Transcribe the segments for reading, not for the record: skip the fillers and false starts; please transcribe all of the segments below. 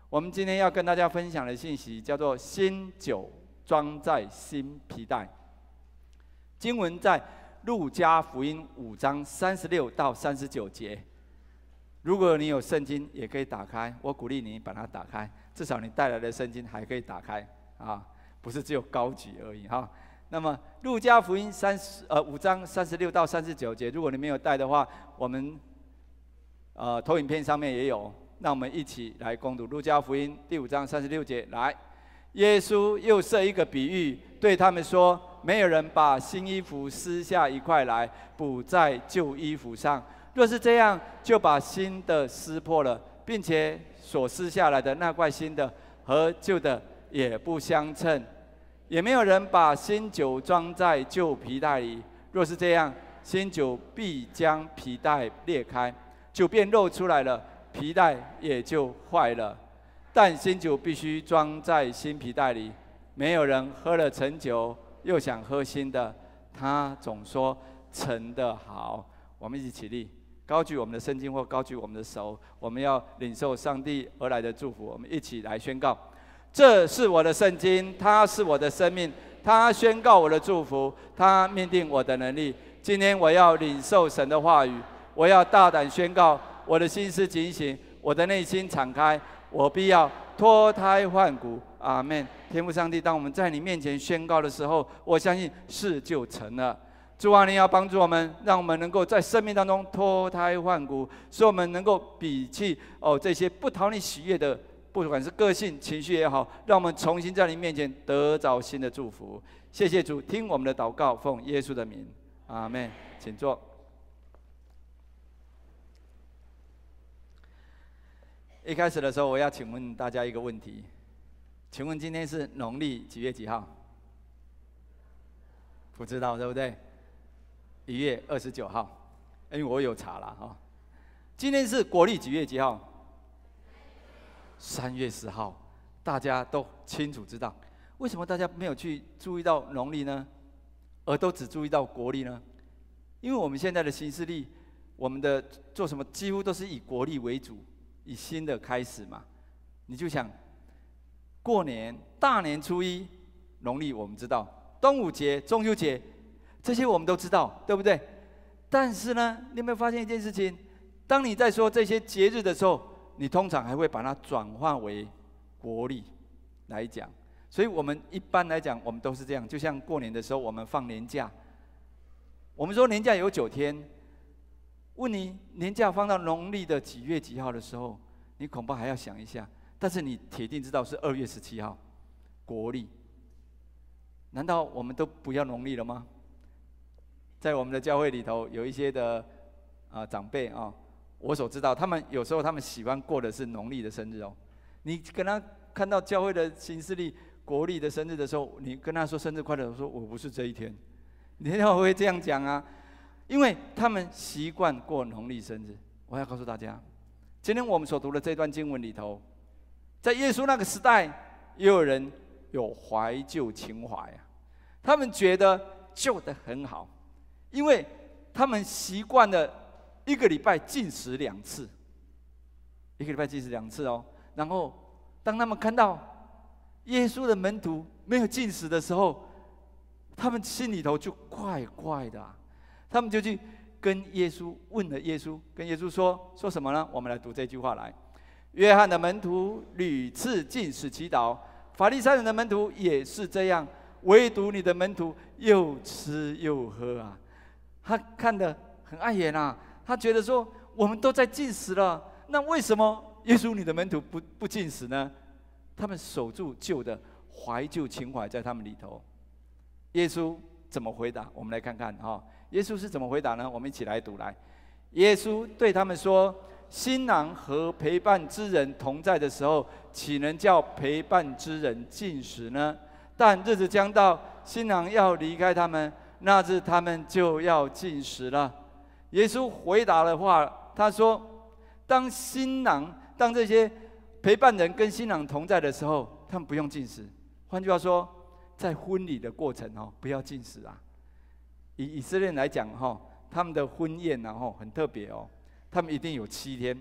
我们今天要跟大家分享的信息叫做新酒装在新皮袋。经文在路加福音5章36到39节。如果你有圣经，也可以打开。我鼓励你把它打开，至少你带来的圣经还可以打开啊，不是只有高举而已哈。那么路加福音5章36到39节，如果你没有带的话，我们投影片上面也有。那我们一起来攻读路加福音第5章36节。来，耶稣又设一个比喻，对他们说：没有人把新衣服撕下一块来补在旧衣服上。若是这样，就把新的撕破了，并且所撕下来的那块新的和旧的也不相称。也没有人把新酒装在旧皮袋里，若是这样，新酒必将皮袋裂开，酒便漏出来了，皮袋也就坏了。但新酒必须装在新皮袋里。没有人喝了陈酒又想喝新的，他总说陈的好。我们一起起立，高举我们的圣经或高举我们的手，我们要领受上帝而来的祝福。我们一起来宣告：这是我的圣经，它是我的生命，它宣告我的祝福，它命定我的能力。今天我要领受神的话语，我要大胆宣告，我的心思警醒，我的内心敞开，我必要脱胎换骨。阿们。天父上帝，当我们在你面前宣告的时候，我相信事就成了。主啊，你要帮助我们，让我们能够在生命当中脱胎换骨，使我们能够摒弃这些不讨你喜悦的，不管是个性、情绪也好，让我们重新在你面前得着新的祝福。谢谢主，听我们的祷告，奉耶稣的名，阿们。请坐。一开始的时候，我要请问大家一个问题，请问今天是农历几月几号？不知道，对不对？1月29号，因为我有查了哈。今天是国历几月几号？3月10号，大家都清楚知道。为什么大家没有去注意到农历呢？而都只注意到国历呢？因为我们现在的行事历，我们的做什么几乎都是以国历为主，以新的开始嘛。你就想，过年大年初一，农历我们知道，端午节、中秋节。这些我们都知道，对不对？但是呢，你有没有发现一件事情？当你在说这些节日的时候，你通常还会把它转换为国历来讲。所以我们一般来讲，我们都是这样。就像过年的时候，我们放年假，我们说年假有9天。问你年假放到农历的几月几号的时候，你恐怕还要想一下。但是你铁定知道是2月17号，国历。难道我们都不要农历了吗？在我们的教会里头，有一些的长辈啊，我所知道，他们有时候他们喜欢过的是农历的生日哦。你跟他看到教会的行事历国历的生日的时候，你跟他说生日快乐，说我不是这一天，你要会这样讲啊？因为他们习惯过农历生日。我要告诉大家，今天我们所读的这段经文里头，在耶稣那个时代，也有人有怀旧情怀啊，他们觉得旧的很好。因为他们习惯了1个礼拜禁食2次，1个礼拜禁食2次哦。然后当他们看到耶稣的门徒没有禁食的时候，他们心里头就怪怪的他们就去跟耶稣问了耶稣，跟耶稣说什么呢？我们来读这句话来：约翰的门徒屡次禁食祈祷，法利赛人的门徒也是这样，唯独你的门徒又吃又喝啊。他看得很碍眼啊，他觉得说我们都在禁食了，那为什么耶稣你的门徒不禁食呢？他们守住旧的，怀旧情怀在他们里头。耶稣怎么回答？我们来看看哈。耶稣是怎么回答呢？我们一起来读来。耶稣对他们说：新郎和陪伴之人同在的时候，岂能叫陪伴之人禁食呢？但日子将到，新郎要离开他们，那日他们就要禁食了。耶稣回答的话，他说：当这些陪伴人跟新郎同在的时候，他们不用禁食。换句话说，在婚礼的过程不要禁食啊。以色列人来讲他们的婚宴很特别他们一定有7天，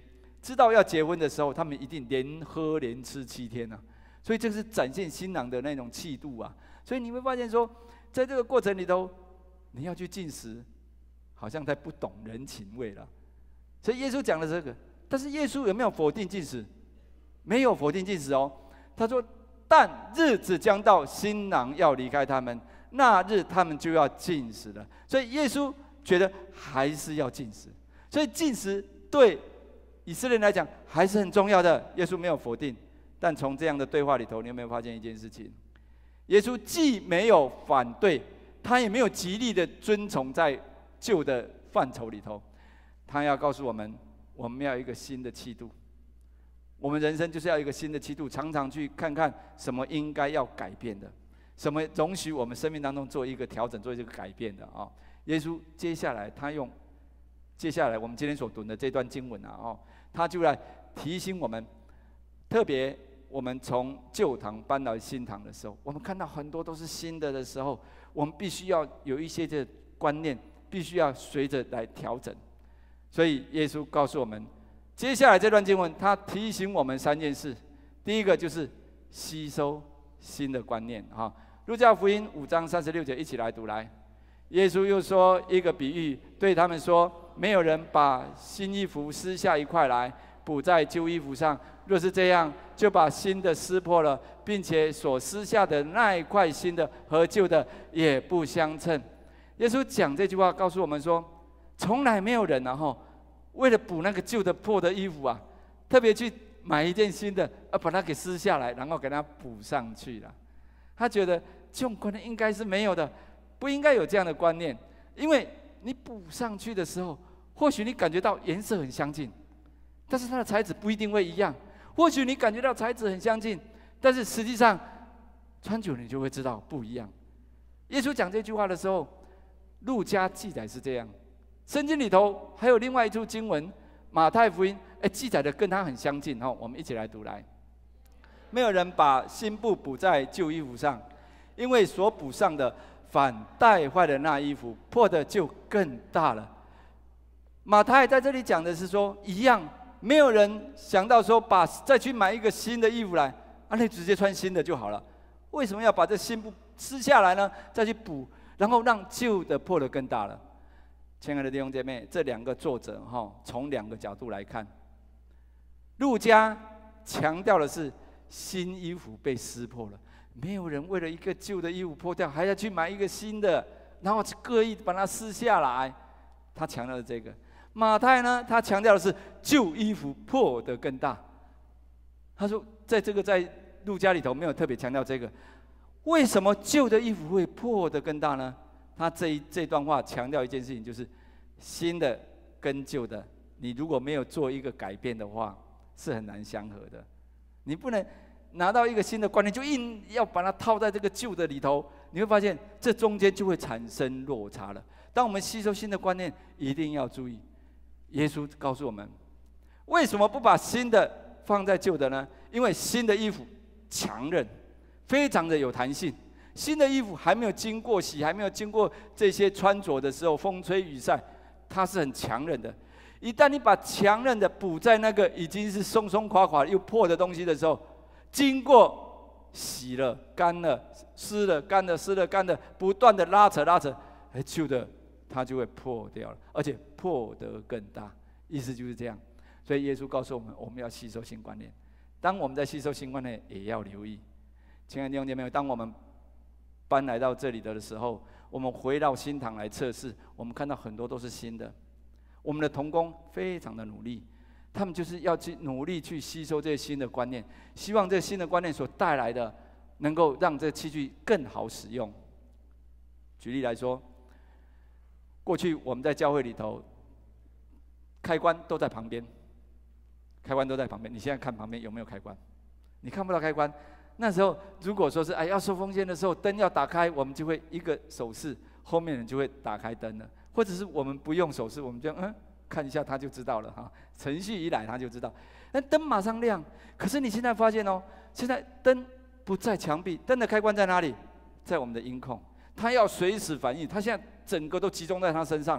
知道要结婚的时候，他们一定连喝连吃7天啊。所以这是展现新郎的那种气度啊。所以你会发现说，在这个过程里头，你要去禁食，好像在不懂人情味了。所以耶稣讲了这个，但是耶稣有没有否定禁食？没有否定禁食哦。他说：“但日子将到，新郎要离开他们，那日他们就要禁食了。”所以耶稣觉得还是要禁食。所以禁食对以色列人来讲还是很重要的。耶稣没有否定，但从这样的对话里头，你有没有发现一件事情？耶稣既没有反对，他也没有极力的遵从在旧的范畴里头。他要告诉我们，我们要有一个新的气度。我们人生就是要有一个新的气度，常常去看看什么应该要改变的，什么容许我们生命当中做一个调整、做一个改变的啊。耶稣接下来他用接下来我们今天所读的这段经文啊，他就来提醒我们，特别我们从旧堂搬到新堂的时候，我们看到很多都是新的时候，我们必须要有一些的观念，必须要随着来调整。所以耶稣告诉我们，接下来这段经文，他提醒我们3件事。第一个就是吸收新的观念啊。路加福音5章36节，一起来读来。耶稣又说一个比喻，对他们说：没有人把新衣服撕下一块来补在旧衣服上，若是这样，就把新的撕破了，并且所撕下的那一块新的和旧的也不相称。耶稣讲这句话告诉我们说，从来没有人为了补那个旧的破的衣服啊，特别去买一件新的，把它给撕下来，然后给它补上去了。他觉得这种观念应该是没有的，不应该有这样的观念，因为你补上去的时候，或许你感觉到颜色很相近，但是它的材质不一定会一样。或许你感觉到材质很相近，但是实际上穿久了你就会知道不一样。耶稣讲这句话的时候，路加记载是这样。圣经里头还有另外一处经文，马太福音，记载的跟它很相近我们一起来读来。没有人把新布补在旧衣服上，因为所补上的反带坏的那衣服，破的就更大了。马太在这里讲的是说，一样，没有人想到说再去买一个新的衣服来，那直接穿新的就好了。为什么要把这新布撕下来呢？再去补，然后让旧的破得更大了。亲爱的弟兄姐妹，这2个作者从2个角度来看。路加强调的是新衣服被撕破了，没有人为了一个旧的衣服破掉，还要去买一个新的，然后刻意把它撕下来。他强调的这个。马太呢，他强调的是旧衣服破得更大。他说，在路加里头没有特别强调这个。为什么旧的衣服会破得更大呢？他这段话强调一件事情，就是新的跟旧的，你如果没有做一个改变的话，是很难相合的。你不能拿到一个新的观念，就硬要把它套在这个旧的里头，你会发现这中间就会产生落差了。当我们吸收新的观念，一定要注意。耶稣告诉我们，为什么不把新的放在旧的呢？因为新的衣服强韧，非常的有弹性。新的衣服还没有经过洗，还没有经过这些穿着的时候，风吹雨晒，它是很强韧的。一旦你把强韧的补在那个已经是松松垮垮又破的东西的时候，经过洗了、干了、湿了、干了、湿了、干了，不断的拉扯，旧的它就会破掉了，而且破得更大。意思就是这样。所以耶稣告诉我们，我们要吸收新观念。当我们在吸收新观念，也要留意。亲爱的弟兄姐妹，当我们搬来到这里的时候，我们回到新堂来测试，我们看到很多都是新的。我们的同工非常的努力，他们就是要去努力去吸收这些新的观念，希望这新的观念所带来的，能够让这器具更好使用。举例来说，过去我们在教会里头，开关都在旁边，开关都在旁边。你现在看旁边有没有开关？你看不到开关。那时候如果说是要收奉献的时候，灯要打开，我们就会一个手势，后面人就会打开灯了。或者是我们不用手势，我们就看一下他就知道了程序一来他就知道，那灯马上亮。可是你现在发现现在灯不在墙壁，灯的开关在哪里？在我们的音控，他要随时反应，他现在整个都集中在他身上了。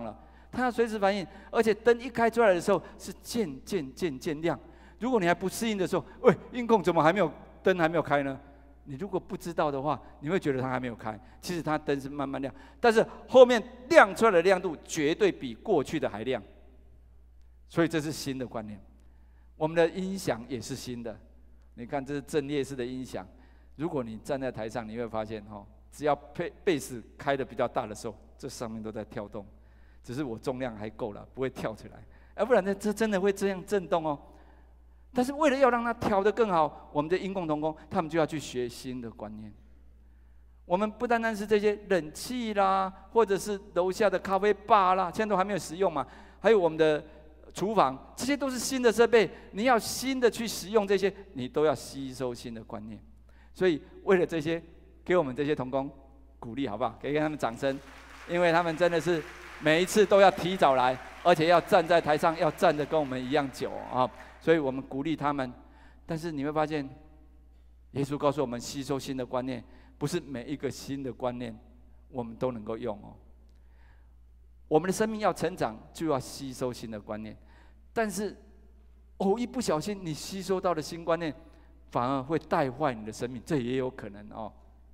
它要随时反应，而且灯一开出来的时候是渐渐亮。如果你还不适应的时候，喂，音控怎么灯还没有开呢？你如果不知道的话，你会觉得它还没有开，其实它灯是慢慢亮，但是后面亮出来的亮度绝对比过去的还亮。所以这是新的观念。我们的音响也是新的，你看这是阵列式的音响。如果你站在台上，你会发现只要贝斯开的比较大的时候，这上面都在跳动，只是我重量还够了，不会跳起来，要不然呢，这真的会这样震动哦。但是为了要让它调得更好，我们的音控同工他们就要去学新的观念。我们不单单是这些冷气啦，或者是楼下的咖啡吧啦，现在都还没有使用嘛，还有我们的厨房，这些都是新的设备，你要新的去使用这些，你都要吸收新的观念。所以为了这些，给我们这些同工鼓励好不好？给他们掌声，因为他们真的是每一次都要提早来，而且要站在台上，要站得跟我们一样久啊。所以我们鼓励他们。但是你会发现，耶稣告诉我们，吸收新的观念，不是每一个新的观念我们都能够用哦。我们的生命要成长，就要吸收新的观念。但是一不小心，你吸收到的新观念，反而会带坏你的生命，这也有可能哦。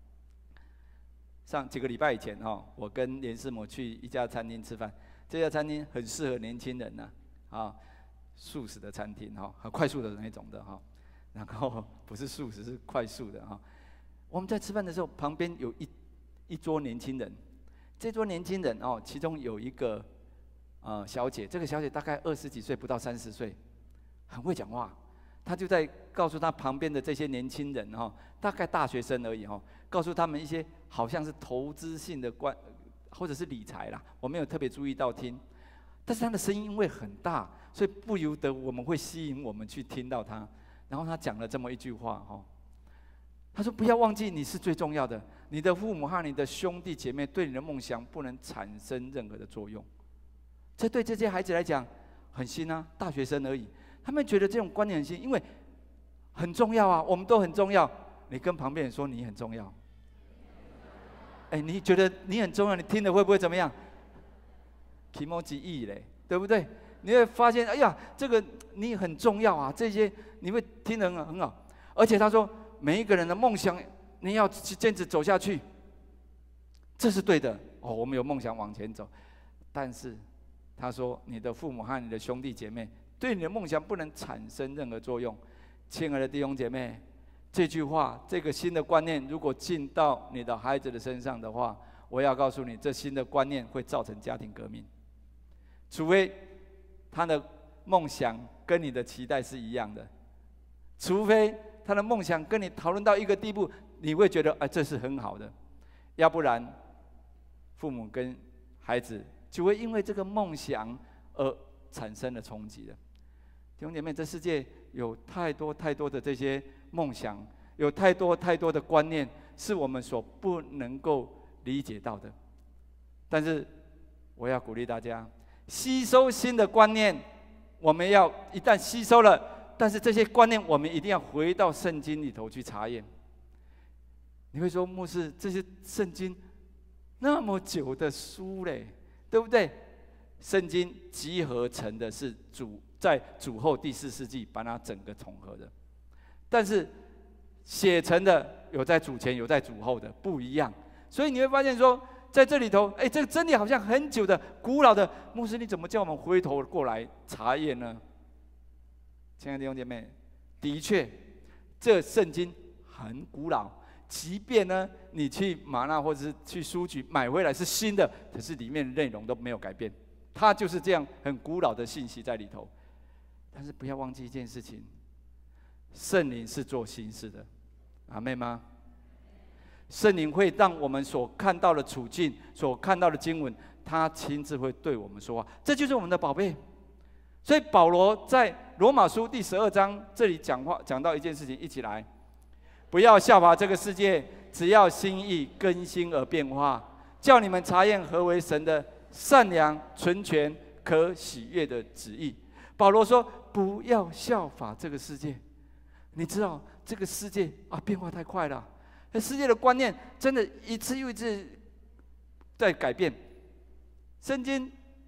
上几个礼拜以前我跟连师母去一家餐厅吃饭，这家餐厅很适合年轻人呐，素食的餐厅很快速的那种的然后不是素食，是快速的我们在吃饭的时候，旁边有一桌年轻人，这桌年轻人其中有一个小姐，这个小姐大概20几岁，不到30岁，很会讲话。她就在告诉她旁边的这些年轻人大概大学生而已告诉他们一些好像是投资性的或者是理财啦，我没有特别注意到听，但是她的声音因为很大，所以不由得我们会吸引我们去听到她。然后她讲了这么一句话她说：“不要忘记你是最重要的，你的父母和你的兄弟姐妹对你的梦想不能产生任何的作用。”这对这些孩子来讲很新啊，大学生而已，他们觉得这种观念很新，因为很重要啊，我们都很重要。你跟旁边人说你很重要，你觉得你很重要，你听了会不会怎么样？提摩吉意嘞，对不对？你会发现，哎呀，这个你很重要啊，这些你会听得很好。而且他说，每一个人的梦想，你要坚持走下去，这是对的我们有梦想往前走，但是他说，你的父母和你的兄弟姐妹对你的梦想不能产生任何作用。亲爱的弟兄姐妹，这句话，这个新的观念，如果进到你的孩子的身上的话，我要告诉你，这新的观念会造成家庭革命。除非他的梦想跟你的期待是一样的，除非他的梦想跟你讨论到一个地步，你会觉得这是很好的，要不然父母跟孩子就会因为这个梦想而产生了冲击的。弟兄姐妹，这世界有太多太多的这些梦想，有太多太多的观念，是我们所不能够理解到的。但是我要鼓励大家，吸收新的观念，我们要一旦吸收了，但是这些观念我们一定要回到圣经里头去查验。你会说，牧师，这些圣经那么久的书嘞，对不对？圣经集合成的是在主后第4世纪把它整个统合的，但是写成的有在主前，有在主后的，不一样。所以你会发现说，在这里头，这个真理好像很久的、古老的，牧师你怎么叫我们回头过来查验呢？亲爱的弟兄姐妹，的确，这圣经很古老，即便呢你去玛纳或者是去书局买回来是新的，可是里面的内容都没有改变，它就是这样很古老的信息在里头。但是不要忘记一件事情，圣灵是做新事的，阿们吗？圣灵会让我们所看到的处境、所看到的经文，他亲自会对我们说话，这就是我们的宝贝。所以保罗在罗马书第12章这里讲到一件事情，一起来，不要效法这个世界，只要心意更新而变化，叫你们查验何为神的善良、纯全、可喜悦的旨意。保罗说，不要效法这个世界。你知道这个世界变化太快了，世界的观念真的一次又一次在改变。圣经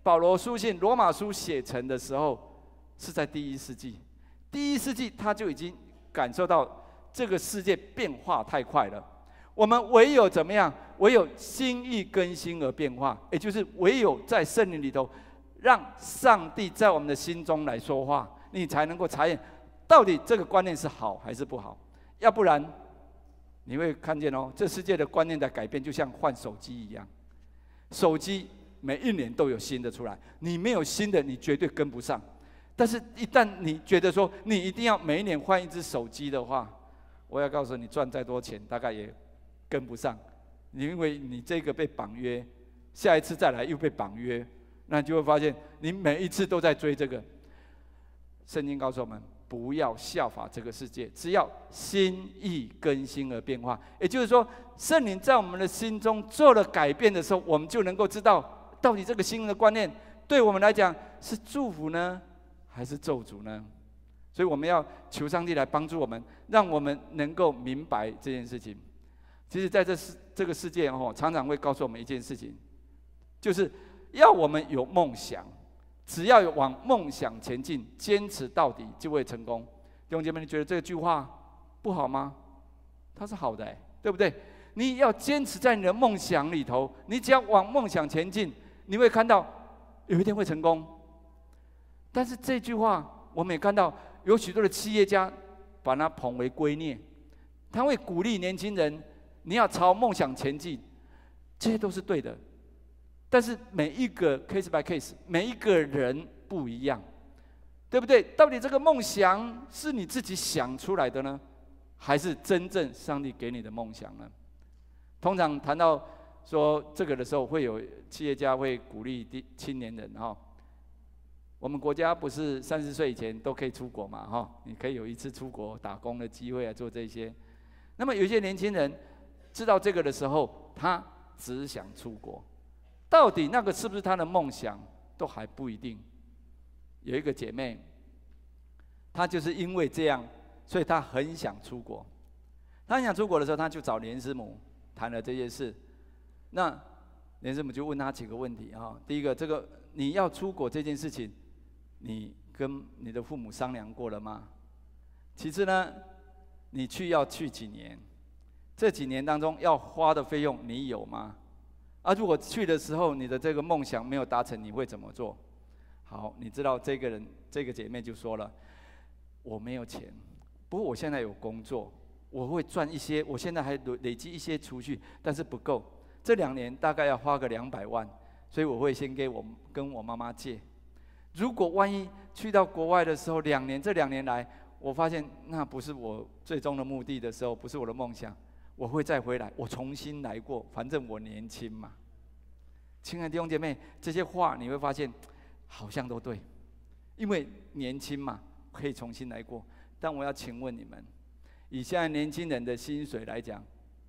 保罗书信罗马书写成的时候，是在第1世纪。第1世纪他就已经感受到这个世界变化太快了。我们唯有怎么样？唯有心意更新而变化，也就是唯有在圣灵里头，让上帝在我们的心中来说话，你才能够查验到底这个观念是好还是不好。要不然，你会看见哦，这世界的观念的改变，就像换手机一样。手机每1年都有新的出来，你没有新的，你绝对跟不上。但是，一旦你觉得说你一定要每1年换一只手机的话，我要告诉你，赚再多钱，大概也跟不上。因为你这个被绑约，下一次再来又被绑约，那你就会发现，你每一次都在追这个。圣经告诉我们，不要效法这个世界，只要心意更新而变化。也就是说，圣灵在我们的心中做了改变的时候，我们就能够知道，到底这个新的观念对我们来讲是祝福呢，还是咒诅呢？所以我们要求上帝来帮助我们，让我们能够明白这件事情。其实，在这个世界常常会告诉我们一件事情，就是要我们有梦想，只要有往梦想前进，坚持到底就会成功。弟兄姐妹，你觉得这句话不好吗？它是好的，对不对？你要坚持在你的梦想里头，你只要往梦想前进，你会看到有一天会成功。但是这句话，我们也看到有许多的企业家把它捧为圭臬，他会鼓励年轻人，你要朝梦想前进，这些都是对的。但是每一个 case by case， 每一个人不一样，对不对？到底这个梦想是你自己想出来的呢，还是真正上帝给你的梦想呢？通常谈到说这个的时候，会有企业家会鼓励青年人我们国家不是30岁以前都可以出国嘛你可以有一次出国打工的机会来做这些。那么有一些年轻人知道这个的时候，他只想出国，到底那个是不是他的梦想，都还不一定。有一个姐妹，她就是因为这样，所以她很想出国。她很想出国的时候，她就找连师母谈了这件事。那连师母就问她几个问题第一个，这个你要出国这件事情，你跟你的父母商量过了吗？其次呢，你要去几年？这几年当中要花的费用你有吗？如果去的时候你的这个梦想没有达成，你会怎么做？好，你知道这个姐妹就说了，我没有钱，不过我现在有工作，我会赚一些，我现在还累积一些储蓄，但是不够，这2年大概要花个200万，所以我会先跟我妈妈借。如果万一去到国外的时候，这2年来，我发现那不是我最终的目的的时候，不是我的梦想，我会再回来，我重新来过，反正我年轻嘛。亲爱的弟兄姐妹，这些话你会发现好像都对，因为年轻嘛，可以重新来过。但我要请问你们，以现在年轻人的薪水来讲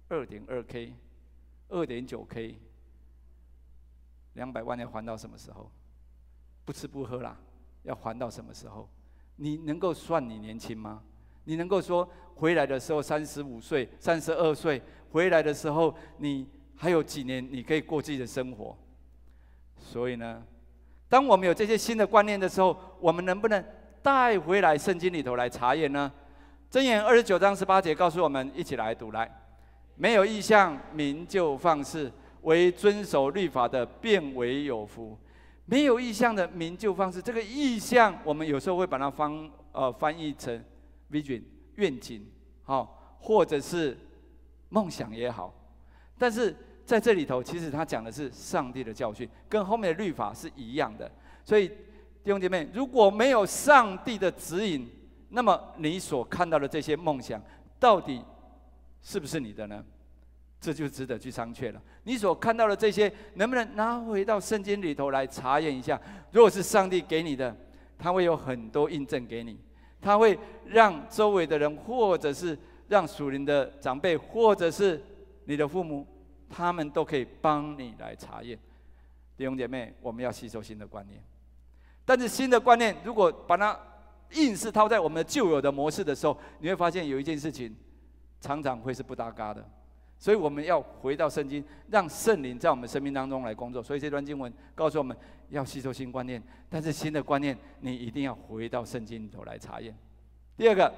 ，2.2K、2.9K， 200万要还到什么时候？不吃不喝啦，要还到什么时候？你能够算你年轻吗？你能够说回来的时候35岁、32岁，回来的时候你还有几年你可以过自己的生活？所以呢，当我们有这些新的观念的时候，我们能不能带回来圣经里头来查验呢？箴言29章18节告诉我们，一起来读来：没有异象，民就放肆；唯遵守律法的，便为有福。没有异象的民就放肆。这个异象，我们有时候会把它翻译成 vision 愿景，或者是梦想也好。但是在这里头，其实他讲的是上帝的教训，跟后面的律法是一样的。所以弟兄姐妹，如果没有上帝的指引，那么你所看到的这些梦想，到底是不是你的呢？这就值得去商榷了。你所看到的这些，能不能拿回到圣经里头来查验一下？如果是上帝给你的，他会有很多印证给你，他会让周围的人，或者是让属灵的长辈，或者是你的父母，他们都可以帮你来查验。弟兄姐妹，我们要吸收新的观念，但是新的观念如果把它硬是套在我们旧有的模式的时候，你会发现有一件事情常常会是不搭嘎的。 所以我们要回到圣经，让圣灵在我们生命当中来工作。所以这段经文告诉我们要吸收新观念，但是新的观念你一定要回到圣经里头来查验。第二个，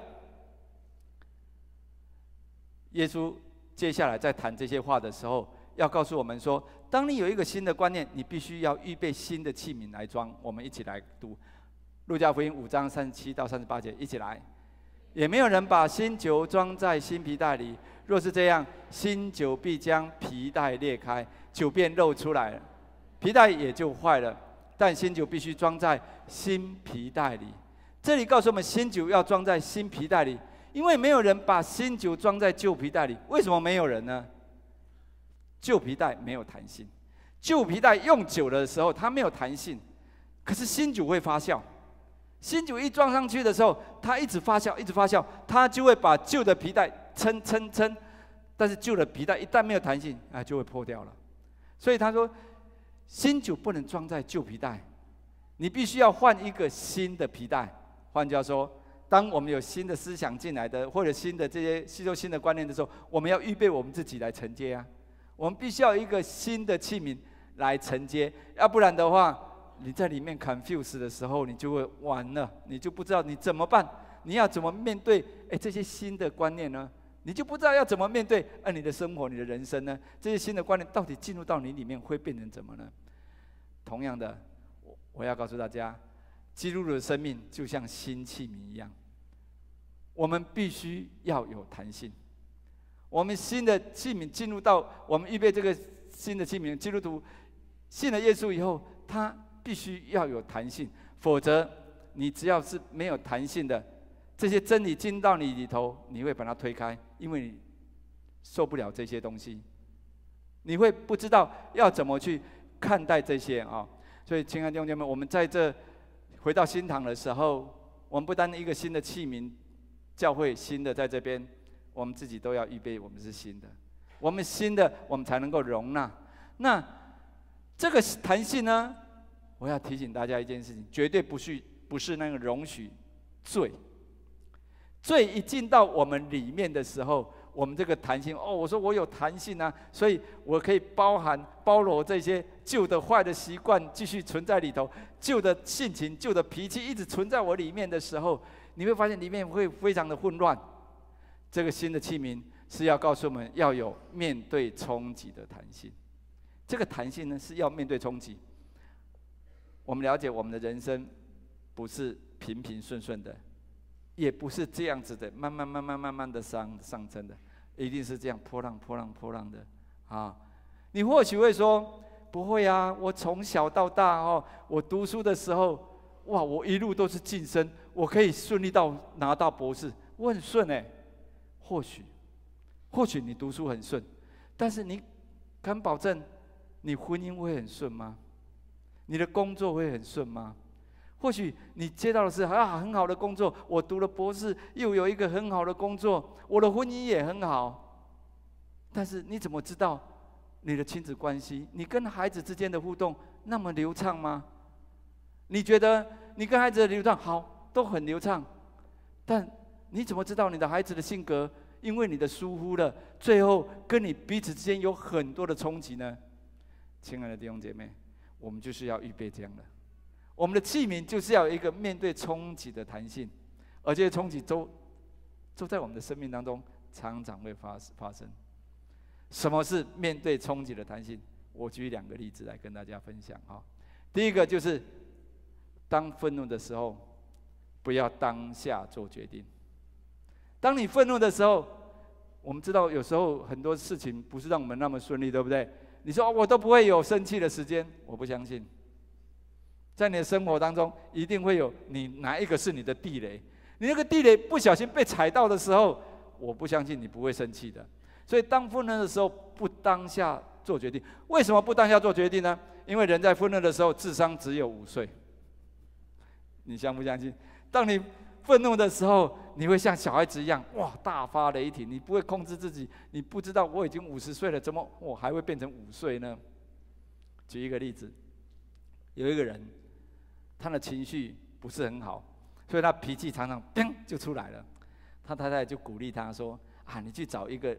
耶稣接下来在谈这些话的时候，要告诉我们说，当你有一个新的观念，你必须要预备新的器皿来装。我们一起来读路加福音5章37到38节，一起来。也没有人把新酒装在新皮袋里，若是这样，新酒必将皮袋裂开，酒便漏出来了，皮袋也就坏了。但新酒必须装在新皮袋里。这里告诉我们，新酒要装在新皮袋里，因为没有人把新酒装在旧皮袋里。为什么没有人呢？旧皮袋没有弹性，旧皮袋用久了的时候它没有弹性，可是新酒会发酵。新酒一装上去的时候，它一直发酵，一直发酵，它就会把旧的皮带撑，但是旧的皮带一旦没有弹性，就会破掉了。所以他说，新酒不能装在旧皮带，你必须要换一个新的皮带。换句话说，当我们有新的思想进来的，或者新的这些吸收新的观念的时候，我们要预备我们自己来承接啊。我们必须要有一个新的器皿来承接，要不然的话，你在里面 confuse 的时候，你就会完了，你就不知道你怎么办，你要怎么面对这些新的观念呢？你就不知道要怎么面对你的生活、你的人生呢？这些新的观念到底进入到你里面会变成怎么呢？同样的，我要告诉大家，基督徒的生命就像新器皿一样，我们必须要有弹性。我们新的器皿进入到我们预备这个新的器皿，基督徒信了耶稣以后，他必须要有弹性，否则你只要是没有弹性的，这些真理进到你里头，你会把它推开，因为你受不了这些东西，你会不知道要怎么去看待这些啊。所以，亲爱的弟兄姐妹，我们在这回到新堂的时候，我们不单一个新的器皿，教会新的在这边，我们自己都要预备，我们是新的，我们新的，我们才能够容纳。那这个弹性呢？我要提醒大家一件事情，绝对不是那个容许罪。罪一进到我们里面的时候，我们这个弹性，我说我有弹性啊，所以我可以包罗这些旧的坏的习惯继续存在里头，旧的性情、旧的脾气一直存在我里面的时候，你会发现里面会非常的混乱。这个新的器皿是要告诉我们要有面对冲击的弹性。这个弹性呢，是要面对冲击。我们了解我们的人生不是平平顺顺的，也不是这样子的，慢慢的上升的，一定是这样波浪的啊！你或许会说，不会啊，我从小到大我读书的时候，哇，我一路都是晋升，我可以顺利到拿到博士，我很顺或许你读书很顺，但是你敢保证你婚姻会很顺吗？你的工作会很顺吗？或许你接到的是很好的工作，我读了博士，又有一个很好的工作，我的婚姻也很好。但是你怎么知道你的亲子关系，你跟孩子之间的互动那么流畅吗？你觉得你跟孩子的流畅好，都很流畅，但你怎么知道你的孩子的性格因为你的疏忽了，最后跟你彼此之间有很多的冲击呢？亲爱的弟兄姐妹，我们就是要预备这样的，我们的器皿就是要有一个面对冲击的弹性，而这些冲击都在我们的生命当中常常会发生。什么是面对冲击的弹性？我举2个例子来跟大家分享哈。第一个就是，当愤怒的时候，不要当下做决定。当你愤怒的时候，我们知道有时候很多事情不是让我们那么顺利，对不对？你说我都不会有生气的时间，我不相信。在你的生活当中，一定会有你哪一个是你的地雷，你那个地雷不小心被踩到的时候，我不相信你不会生气的。所以当愤怒的时候，不当下做决定。为什么不当下做决定呢？因为人在愤怒的时候，智商只有5岁。你相不相信？当你愤怒的时候，你会像小孩子一样，哇，大发雷霆，你不会控制自己，你不知道我已经50岁了，怎么我还会变成5岁呢？举一个例子，有一个人，他的情绪不是很好，所以他脾气常常砰就出来了。他太太就鼓励他说：“你去找一个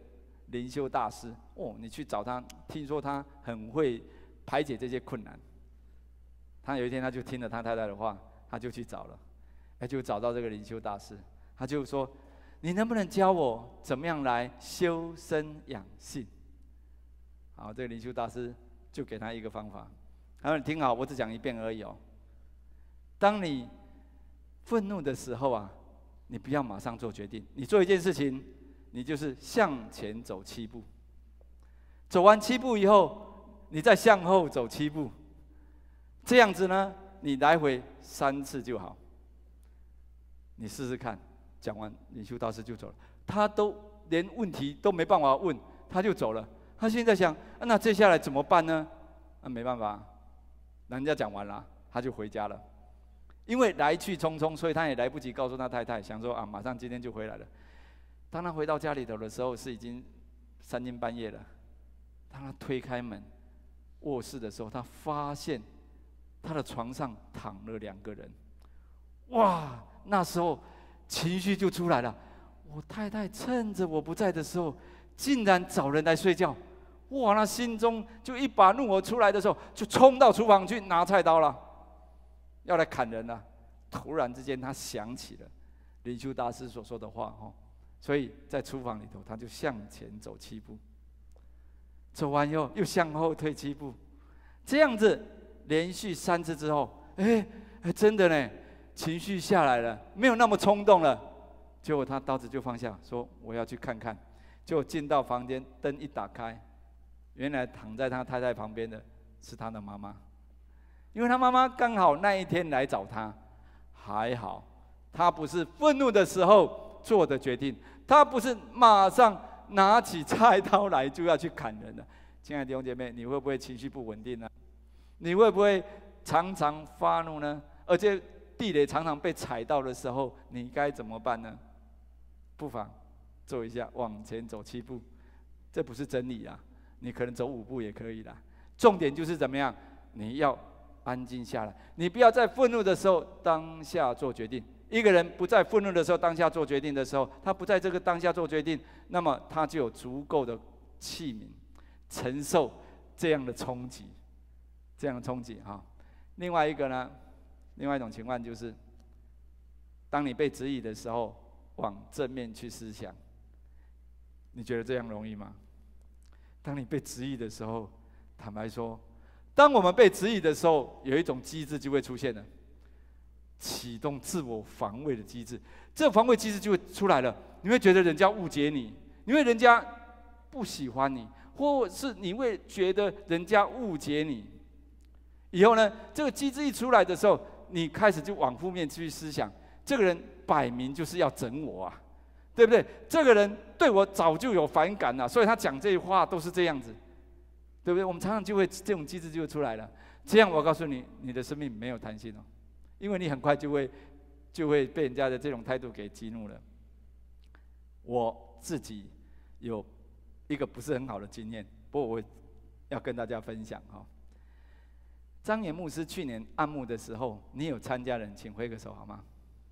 灵修大师哦，你去找他，听说他很会排解这些困难。他有一天他就听了他太太的话，他就去找了，就找到这个灵修大师，他就说：“你能不能教我怎么样来修身养性？”好，这个灵修大师就给他一个方法，他说：“你听好，我只讲一遍而已哦。当你愤怒的时候啊，你不要马上做决定，你做一件事情，你就是向前走7步，走完7步以后，你再向后走7步，这样子呢，你来回3次就好。你试试看。”讲完，灵修大师就走了，他都连问题都没办法问，他就走了。他现在想，那接下来怎么办呢？没办法，人家讲完了，他就回家了。因为来去匆匆，所以他也来不及告诉他太太，想说马上今天就回来了。当他回到家里头的时候，是已经3更半夜了。当他推开门，卧室的时候，他发现他的床上躺了2个人。哇！那时候情绪就出来了。我太太趁着我不在的时候，竟然找人来睡觉。哇！那心中就一把怒火出来的时候，就冲到厨房去拿菜刀了，要来砍人了。突然之间，他想起了灵修大师所说的话，所以在厨房里头，他就向前走7步，走完以后又向后退7步，这样子连续3次之后，真的呢，情绪下来了，没有那么冲动了。结果他刀子就放下，说我要去看看。就进到房间，灯一打开，原来躺在他太太旁边的是他的妈妈，因为他妈妈刚好那一天来找他。还好，他不是愤怒的时候做的决定，他不是马上拿起菜刀来就要去砍人了。亲爱的弟兄姐妹，你会不会情绪不稳定呢？你会不会常常发怒呢？而且地雷常常被踩到的时候，你该怎么办呢？不妨做一下，往前走7步，这不是真理啊，你可能走5步也可以啦。重点就是怎么样，你要安静下来，你不要在愤怒的时候当下做决定。一个人不在愤怒的时候当下做决定的时候，他不在这个当下做决定，那么他就有足够的器皿承受这样的冲击，这样的冲击哈。另外一个呢，另外一种情况就是，当你被质疑的时候，往正面去思想。你觉得这样容易吗？当你被质疑的时候，坦白说，当我们被质疑的时候，有一种机制就会出现了，启动自我防卫的机制。这防卫机制就会出来了。你会觉得人家误解你，你会人家不喜欢你，或是你会觉得人家误解你。以后呢，这个机制一出来的时候，你开始就往负面去思想，这个人摆明就是要整我啊，对不对？这个人对我早就有反感了，所以他讲这些话都是这样子，对不对？我们常常就会这种机制就会出来了。这样我告诉你，你的生命没有弹性哦，因为你很快就会被人家的这种态度给激怒了。我自己有一个不是很好的经验，不过我要跟大家分享哈。张岩牧师去年按牧的时候，你有参加人，请挥个手好吗？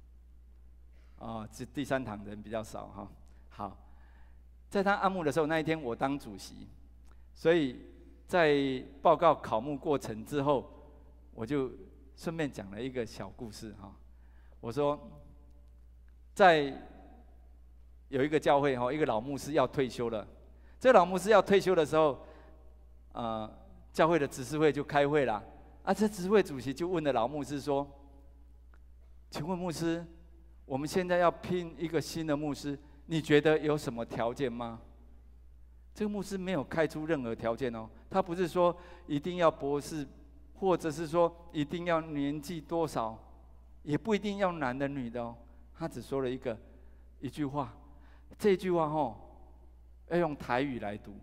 这第3堂人比较少哈。好，在他按牧的时候，那一天我当主席，所以在报告考牧过程之后，我就顺便讲了一个小故事哈。我说，在有一个教会哈，一个老牧师要退休了。这个老牧师要退休的时候，教会的执事会就开会啦。这执事会主席就问了老牧师说：“请问牧师，我们现在要聘一个新的牧师，你觉得有什么条件吗？”这个牧师没有开出任何条件哦，他不是说一定要博士，或者是说一定要年纪多少，也不一定要男的女的哦。他只说了一句话，这句话要用台语来读，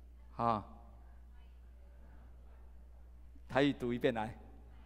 台语读一遍来。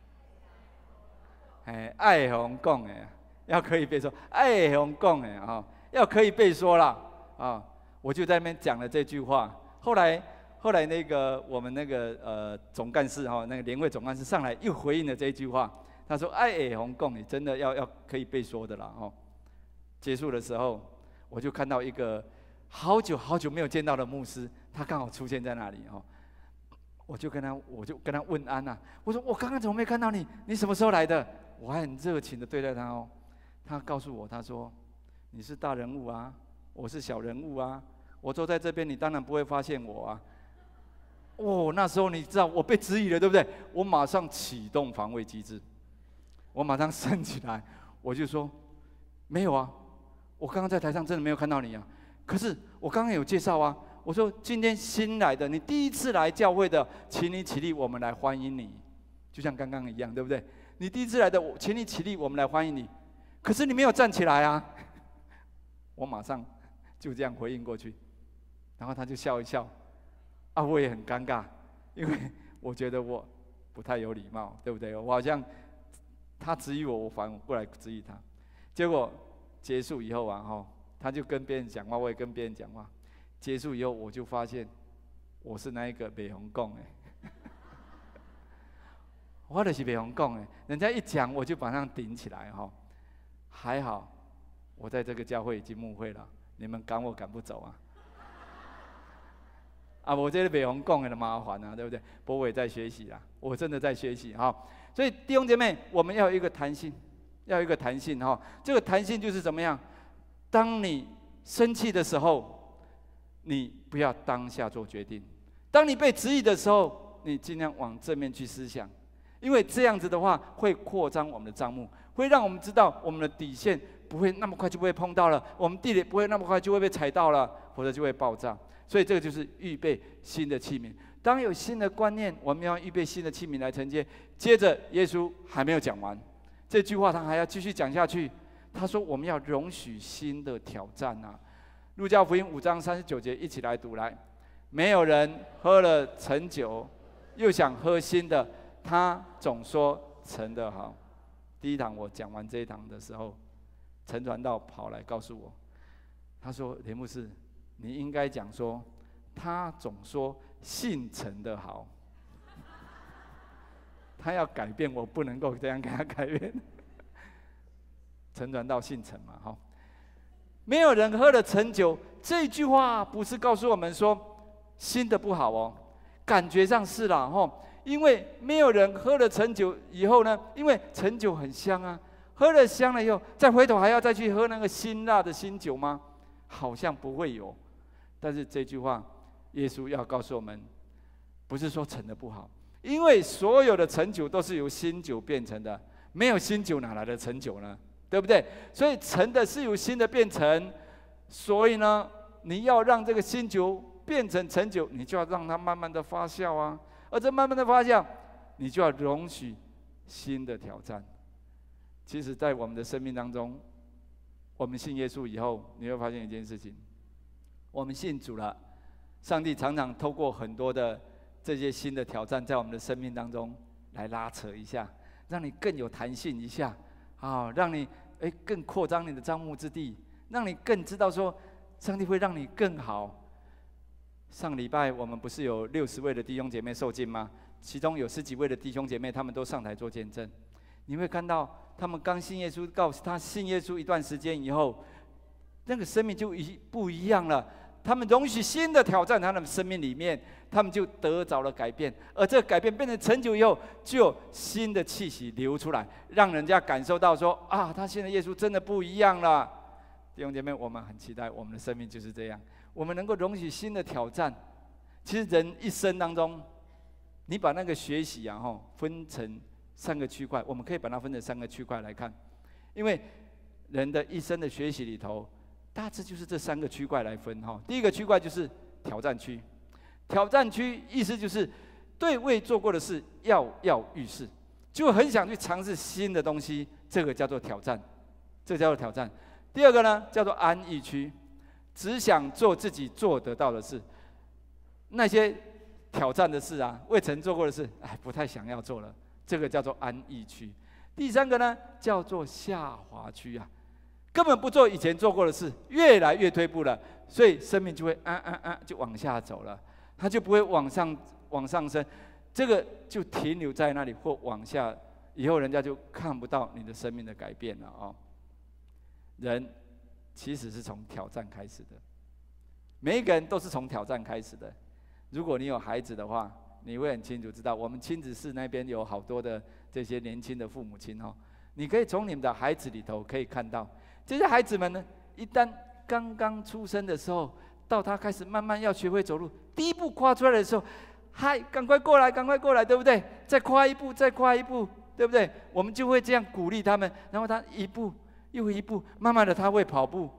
爱红讲的，要可以被说，爱红讲的要可以被说啦我就在那边讲了这句话。后来那个我们那个总干事那个联会总干事上来又回应了这句话，他说：“爱红讲的真的要可以被说的啦结束的时候，我就看到一个好久好久没有见到的牧师，他刚好出现在那里哦。我就跟他问安呐、我说我刚刚怎么没看到你？你什么时候来的？我还很热情的对待他哦。他告诉我，他说你是大人物啊，我是小人物啊，我坐在这边，你当然不会发现我啊。哦，那时候你知道我被质疑了，对不对？我马上启动防卫机制，我马上升起来，我就说没有啊，我刚刚在台上真的没有看到你啊。可是我刚刚有介绍啊。我说今天新来的，你第一次来教会的，请你起立，我们来欢迎你，就像刚刚一样，对不对？你第一次来的，请你起立，我们来欢迎你。可是你没有站起来啊！我马上就这样回应过去，然后他就笑一笑，啊，我也很尴尬，因为我觉得我不太有礼貌，对不对？我好像他质疑我，我反过来质疑他。结果结束以后啊，他就跟别人讲话，我也跟别人讲话。结束以后，我就发现我是那一个北红讲的，我就是北红讲的。人家一讲，我就马上顶起来哈。还好，我在这个教会已经牧会了，你们赶我赶不走啊！啊，我这个北红讲的麻烦啊，对不对？不过我也在学习啦，我真的在学习哈。所以弟兄姐妹，我们要有一个弹性，要有一个弹性哈。这个弹性就是怎么样？当你生气的时候，你不要当下做决定；当你被质疑的时候，你尽量往正面去思想，因为这样子的话会扩张我们的帐幕，会让我们知道我们的底线不会那么快就被碰到了，我们地雷不会那么快就会被踩到了，否则就会爆炸。所以这个就是预备新的器皿。当有新的观念，我们要预备新的器皿来承接。接着，耶稣还没有讲完这句话，他还要继续讲下去。他说：“我们要容许新的挑战啊。”路加福音5章39节，一起来读来。没有人喝了陈酒，又想喝新的，他总说陈的好。第一堂我讲完这一堂的时候，陈传道跑来告诉我，他说：“连牧师，你应该讲说，他总说姓陈的好。”他要改变，我不能够这样给他改变。陈传道姓陈嘛，哈。没有人喝了陈酒，这句话不是告诉我们说新的不好哦，感觉上是啦吼，因为没有人喝了陈酒以后呢，因为陈酒很香啊，喝了香了以后，再回头还要再去喝那个辛辣的新酒吗？好像不会有。但是这句话，耶稣要告诉我们，不是说陈的不好，因为所有的陈酒都是由新酒变成的，没有新酒哪来的陈酒呢？对不对？所以陈的是由新的变成，所以呢，你要让这个新酒变成陈酒，你就要让它慢慢的发酵啊。而这慢慢的发酵，你就要容许新的挑战。其实，在我们的生命当中，我们信耶稣以后，你会发现一件事情：我们信主了，上帝常常透过很多的这些新的挑战，在我们的生命当中来拉扯一下，让你更有弹性一下。让你更扩张你的帐幕之地，让你更知道说，上帝会让你更好。上礼拜我们不是有60位的弟兄姐妹受浸吗？其中有10几位的弟兄姐妹，他们都上台做见证。你会看到他们刚信耶稣，告诉他信耶稣一段时间以后，那个生命就不一样了。他们容许新的挑战，他们生命里面，他们就得着了改变。而这个改变变成陈酒以后，就有新的气息流出来，让人家感受到说啊，他现在耶稣真的不一样了。弟兄姐妹，我们很期待我们的生命就是这样，我们能够容许新的挑战。其实人一生当中，你把那个学习分成3个区块，我们可以把它分成3个区块来看，因为人的一生的学习里头，大致就是这3个区块来分哈。第一个区块就是挑战区，挑战区意思就是对未做过的事跃跃欲试，就很想去尝试新的东西，这个叫做挑战，这个叫做挑战。第二个呢，叫做安逸区，只想做自己做得到的事，那些挑战的事啊，未曾做过的事，不太想要做了，这个叫做安逸区。第3个呢，叫做下滑区啊。根本不做以前做过的事，越来越退步了，所以生命就会就往下走了，它就不会往上升，这个就停留在那里或往下，以后人家就看不到你的生命的改变了哦。人其实是从挑战开始的， 每一个人都是从挑战开始的。如果你有孩子的话，你会很清楚知道，我们亲子室那边有好多的这些年轻的父母亲哦，你可以从你们的孩子里头可以看到，这些孩子们呢，一旦刚刚出生的时候，到他开始慢慢要学会走路，第一步跨出来的时候，嗨，赶快过来，赶快过来，对不对？再跨一步，再跨一步，对不对？我们就会这样鼓励他们，然后他一步又一步，慢慢的他会跑步，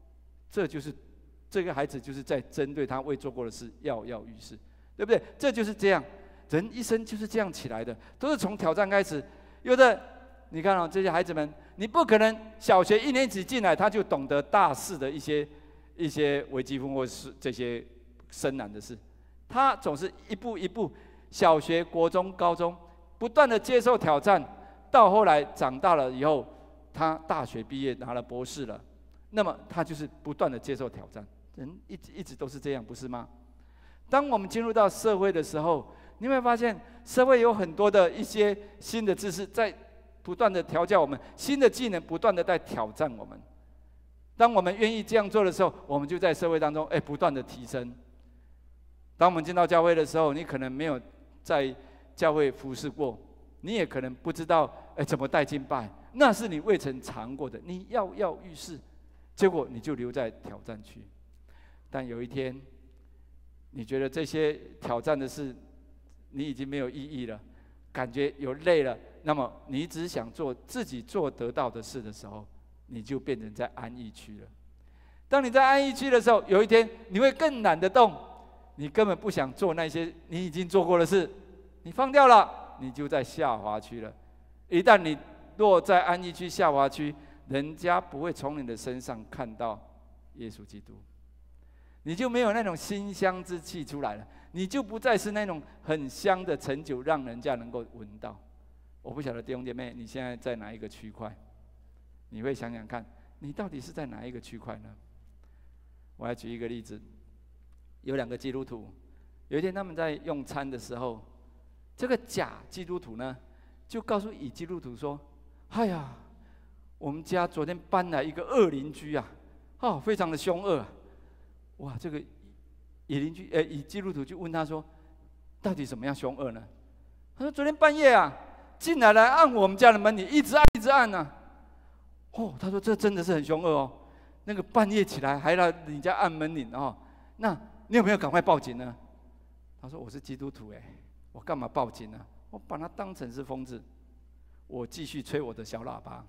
这个孩子就是在针对他未做过的事跃跃欲试，对不对？这就是这样，人一生就是这样起来的，都是从挑战开始。有的，你看这些孩子们，你不可能小学1年级进来他就懂得大事的一些微积分或是这些深难的事，他总是一步一步，小学、国中、高中不断的接受挑战，到后来长大了以后，他大学毕业拿了博士了，那么他就是不断的接受挑战。人一直都是这样，不是吗？当我们进入到社会的时候，你会发现社会有很多的一些新的知识在不断的调教我们，新的技能不断的在挑战我们。当我们愿意这样做的时候，我们就在社会当中不断的提升。当我们进到教会的时候，你可能没有在教会服侍过，你也可能不知道怎么带敬拜，那是你未曾尝过的，你跃跃欲试，结果你就留在挑战区。但有一天，你觉得这些挑战的事，你已经没有意义了，感觉有累了，那么你只想做自己做得到的事的时候，你就变成在安逸区了。当你在安逸区的时候，有一天你会更懒得动，你根本不想做那些你已经做过的事，你放掉了，你就在下滑区了。一旦你落在安逸区、下滑区，人家不会从你的身上看到耶稣基督。你就没有那种馨香之气出来了，你就不再是那种很香的陈酒，让人家能够闻到。我不晓得弟兄姐妹，你现在在哪一个区块？你会想想看，你到底是在哪一个区块呢？我来举一个例子，有2个基督徒，有一天他们在用餐的时候，这个假基督徒呢，就告诉乙基督徒说：“哎呀，我们家昨天搬来一个恶邻居啊，非常的凶恶啊。”哇，这个乙基督徒就问他说：“到底怎么样凶恶呢？”他说：“昨天半夜啊，进来按我们家的门铃，一直按啊。”他说：“这真的是很凶恶哦，那个半夜起来还来你家按门铃哦，那你有没有赶快报警呢？”他说：“我是基督徒我干嘛报警呢？我把他当成是疯子，我继续吹我的小喇叭。”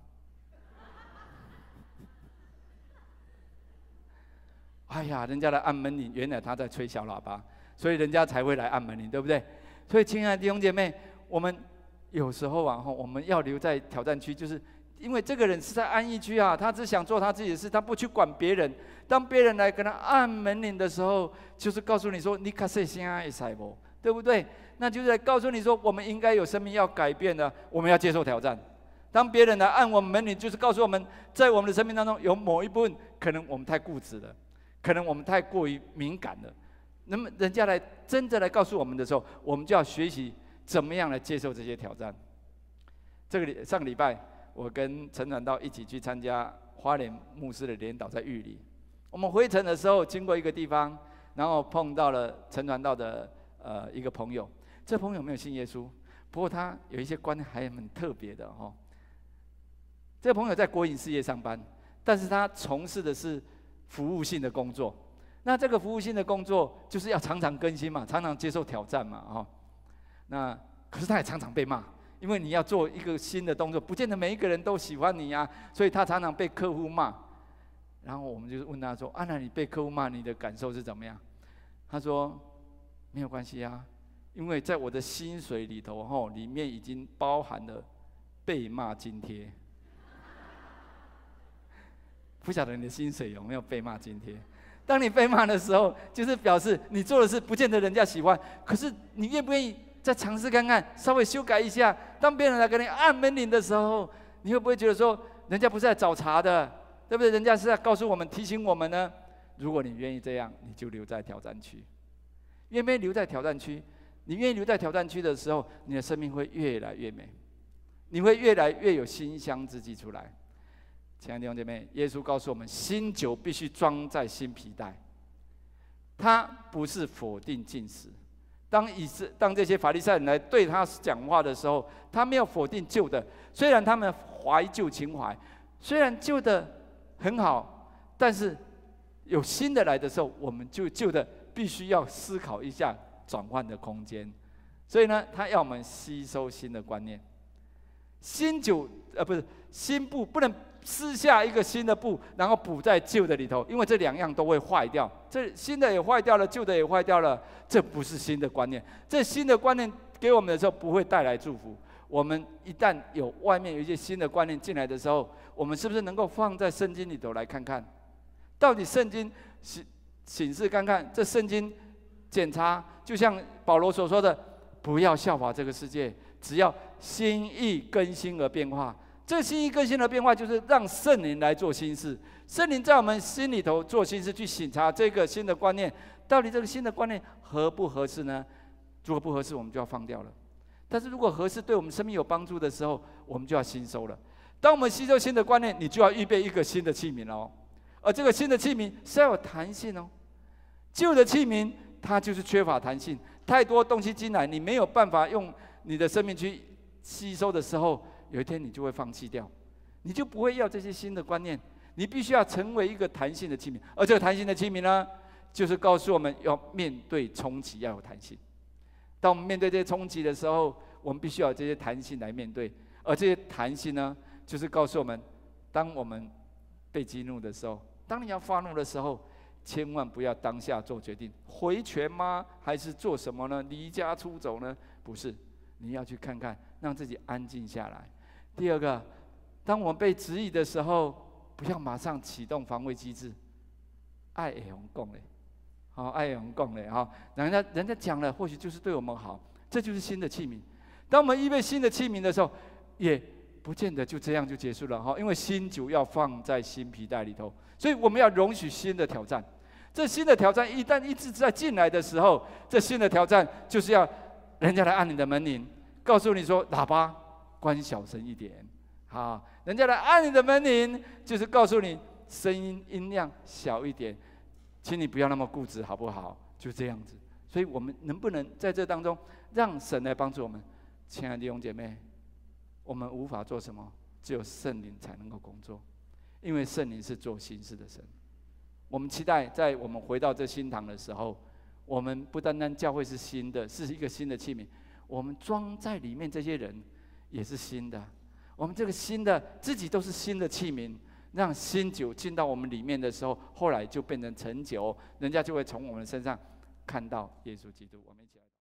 哎呀，人家来按门铃，原来他在吹小喇叭，所以人家才会来按门铃，对不对？所以，亲爱的弟兄姐妹，我们有时候我们要留在挑战区，就是因为这个人是在安逸区啊，他只想做他自己的事，他不去管别人。当别人来跟他按门铃的时候，就是告诉你说：“你卡谁先爱塞不？”对不对？那就是来告诉你说，我们应该有生命要改变的，我们要接受挑战。当别人来按我们门铃，就是告诉我们，在我们的生命当中有某一部分，可能我们太固执了。可能我们太过于敏感了，那么人家来真正来告诉我们的时候，我们就要学习怎么样来接受这些挑战。上个礼拜，我跟陈传道一起去参加花莲牧师的联导在玉里。我们回程的时候，经过一个地方，然后碰到了陈传道的一个朋友。这朋友没有信耶稣，不过他有一些观念还很特别的哦。这个朋友在国营事业上班，但是他从事的是服务性的工作，那这个服务性的工作就是要常常更新嘛，常常接受挑战嘛，那可是他也常常被骂，因为你要做一个新的动作，不见得每一个人都喜欢你啊，所以他常常被客户骂。然后我们就问他说：“那你被客户骂，你的感受是怎么样？”他说：“没有关系啊，因为在我的薪水里头里面已经包含了被骂津贴。”不晓得你的薪水有没有被骂津贴？当你被骂的时候，就是表示你做的事不见得人家喜欢，可是你愿不愿意再尝试看看，稍微修改一下？当别人来跟你按门铃的时候，你会不会觉得说，人家不是在找茬的，对不对？人家是在告诉我们、提醒我们呢？如果你愿意这样，你就留在挑战区。愿不愿意留在挑战区？你愿意留在挑战区的时候，你的生命会越来越美，你会越来越有馨香之气出来。亲爱的弟兄姐妹，耶稣告诉我们，新酒必须装在新皮袋。 他不是否定禁食。当这些法利赛人来对他讲话的时候，他没有否定旧的。虽然他们怀旧情怀，虽然旧的很好，但是有新的来的时候，我们就旧的必须要思考一下转换的空间。所以呢，他要我们吸收新的观念。新布不能撕下一个新的布，然后补在旧的里头，因为这两样都会坏掉。这新的也坏掉了，旧的也坏掉了，这不是新的观念。这新的观念给我们的时候，不会带来祝福。我们一旦有外面有一些新的观念进来的时候，我们是不是能够放在圣经里头来看看，到底圣经显示看看，这圣经检查，就像保罗所说的，不要效法这个世界，只要心意更新而变化。这心意更新的变化，就是让圣灵来做新事。圣灵在我们心里头做新事，去审查这个新的观念，到底这个新的观念合不合适呢？如果不合适，我们就要放掉了。但是如果合适，对我们生命有帮助的时候，我们就要吸收了。当我们吸收新的观念，你就要预备一个新的器皿哦。而这个新的器皿是要有弹性哦。旧的器皿它就是缺乏弹性，太多东西进来，你没有办法用你的生命去吸收的时候，有一天你就会放弃掉，你就不会要这些新的观念。你必须要成为一个弹性的器皿，而这个弹性的器皿呢，就是告诉我们要面对冲击要有弹性。当我们面对这些冲击的时候，我们必须要有这些弹性来面对。而这些弹性呢，就是告诉我们，当我们被激怒的时候，当你要发怒的时候，千万不要当下做决定，回拳吗？还是做什么呢？离家出走呢？不是，你要去看看，让自己安静下来。第二个，当我们被质疑的时候，不要马上启动防卫机制。爱也红讲嘞，好，爱也红讲嘞，哈，人家讲了，或许就是对我们好，这就是新的器皿。当我们预备新的器皿的时候，也不见得就这样就结束了哈，因为新酒要放在新皮袋里头，所以我们要容许新的挑战。这新的挑战一旦一直在进来的时候，这新的挑战就是要人家来按你的门铃，告诉你说喇叭关小声一点，好，人家来按你的门铃，就是告诉你声音音量小一点，请你不要那么固执，好不好？就这样子。所以我们能不能在这当中让神来帮助我们？亲爱的弟兄姐妹，我们无法做什么，只有圣灵才能够工作，因为圣灵是做新事的神。我们期待在我们回到这新堂的时候，我们不单单教会是新的，是一个新的器皿，我们装在里面这些人也是新的。我们这个新的自己都是新的器皿，让新酒进到我们里面的时候，后来就变成陈酒，人家就会从我们身上看到耶稣基督。我们一起来。